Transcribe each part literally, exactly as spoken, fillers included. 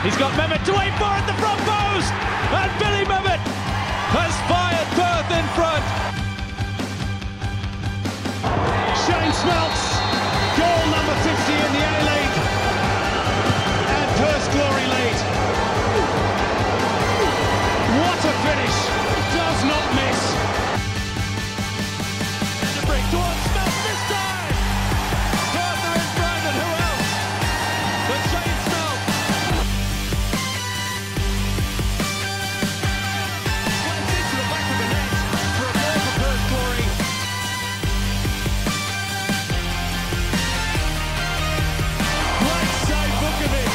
He's got Mehmet to wait for at the front post, and Billy Mehmet has fired Perth in front. Shane Smelts, goal number fifty in the A-League, and Perth Glory lead. What a finish, does not miss. And a break towards Smelts this time. Perth are in front, and who else but Shane Smelts? Plays into the back of the net for a goal for Perth Glory. Great save, Vukovic.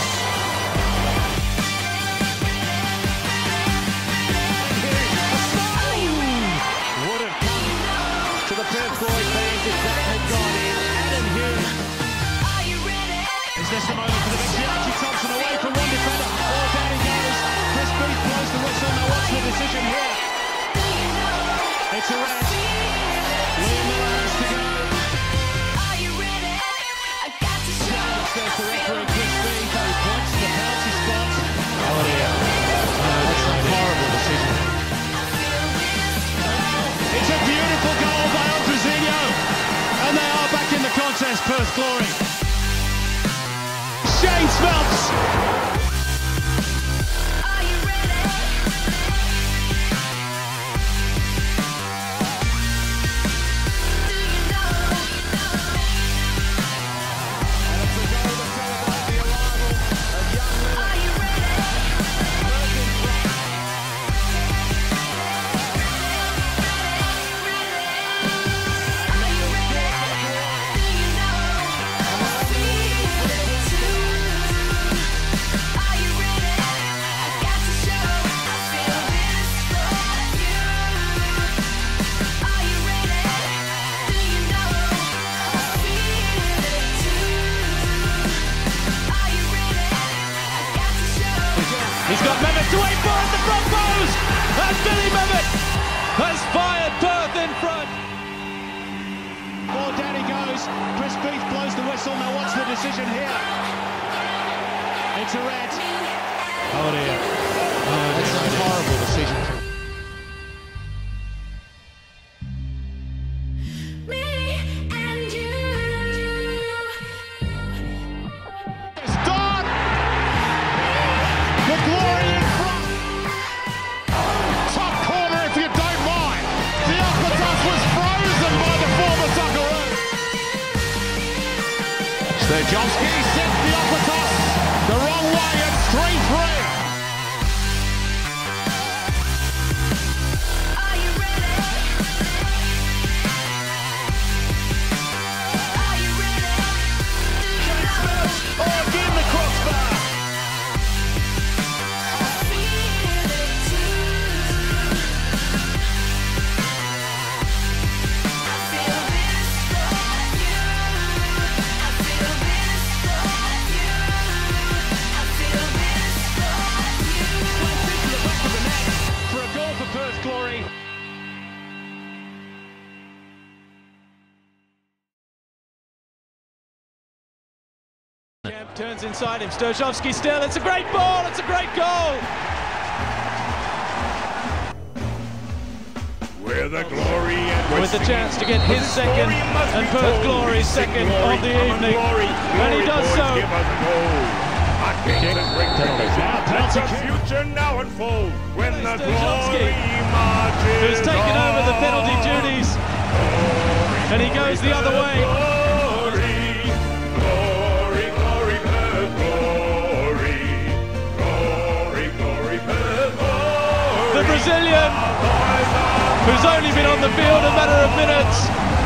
Would have come to the Perth Glory fans if that had gone in. Adam Hume. Is this the moment for the victory? Archie Thompson away from one defender. All down he goes. Chris Beath blows the whistle. Now what's the decision here? It's a red. Liam Miller has to go. There's the referee, Chris Beath, who points to the penalty spot. Oh dear. No, that's a horrible decision. It's a beautiful goal by Presynkt, and they are back in the contest, Perth Glory. Shane Smelts. He's got Mehmet to wait for at the front post, and Billy Mehmet has fired Perth in front. Ball down he goes. Chris Beath blows the whistle. Now what's the decision here? It's a red. Oh dear. Oh, that's a horrible decision. The Glory in front. Top corner if you don't mind. The Aquatus was frozen by the former Socceroo. Sturjovski sent the Aquatus the wrong way at three three. Are you ready? Are you ready? Oh, again the crossbar. Glory. Camp turns inside him. Sturjovski still. It's a great ball. It's a great goal. Where the Glory and with the chance to get his second and Perth Glory's second of the evening, and he does so. Let the future now unfold when the Glory marches who's taken over the penalty duties, and he goes the other way. Glory, glory, glory, Perth Glory, glory, glory, Perth Glory. The Brazilian, who's only been on the field a matter of minutes,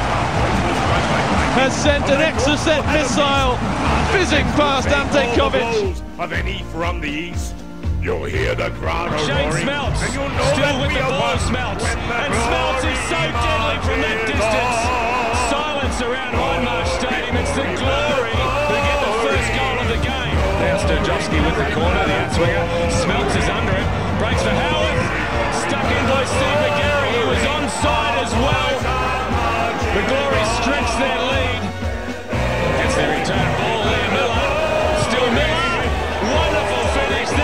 has sent an Exocet missile fizzing past Anthem of any from the east. You'll hear the crowd Shane roaring, Smelts, and you'll know still that with we the are ball, one Smelts, when the and Smelts is so Glory deadly from that marches distance. on. Silence around Hindmarsh Stadium. It's the Glory who get the first goal of the game. Now Sturjovski with the corner, the outswinger. Smelts is under it, breaks for Howard, stuck in by Steve McGarry. He was onside as well. The Glory stretch their lead. Gets their return ball, Liam Miller. Still Miller. Wonderful finish.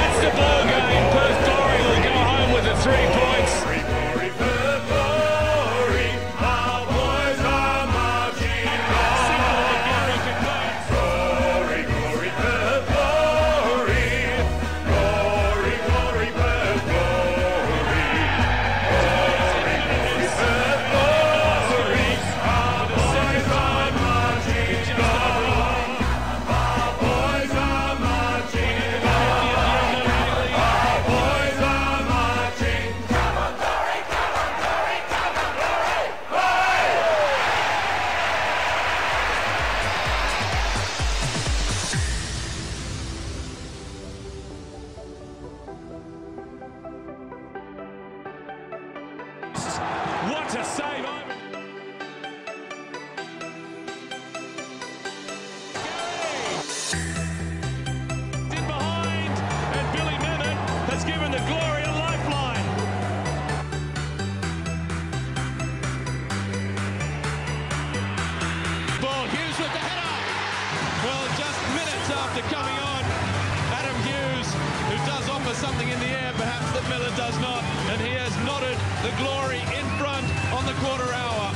something in the air, perhaps that Miller does not, and he has knotted the Glory in front on the quarter hour.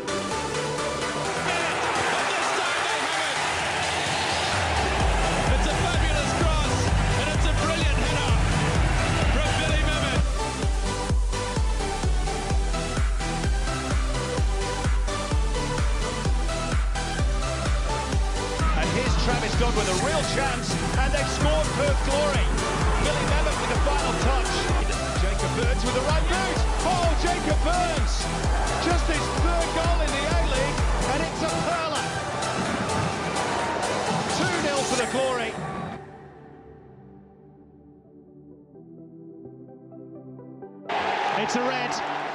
And this time they have it. It's a fabulous cross, and it's a brilliant header from Billy Mehmet. And here's Travis Dodd with a real chance, and they've scored Perth Glory. Billy Mehmet with the final touch. Jacob Burns with the right boot. Oh, Jacob Burns! Just his third goal in the A-League, and it's a hurler. two nil for the Glory. It's a red.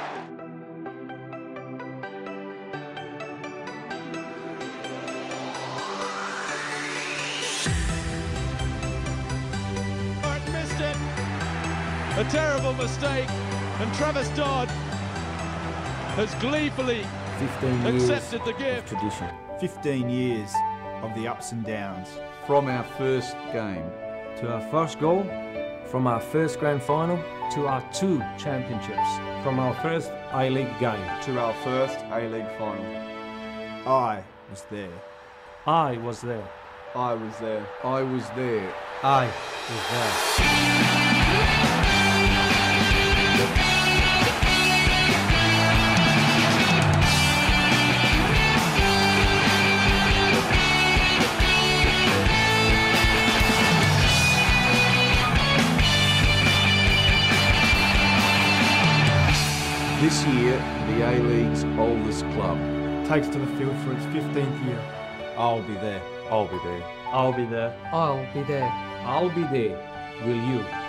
A terrible mistake, and Travis Dodd has gleefully accepted the gift. Tradition. fifteen years of the ups and downs. From our first game To our first goal, from our first grand final, to our two championships, from our first A-League game. to our first A-League final. I was there. I was there. I was there. I was there. I was there. This year, the A-League's oldest club takes to the field for its fifteenth year. I'll be there. I'll be there. I'll be there. I'll be there. I'll be there. Will you?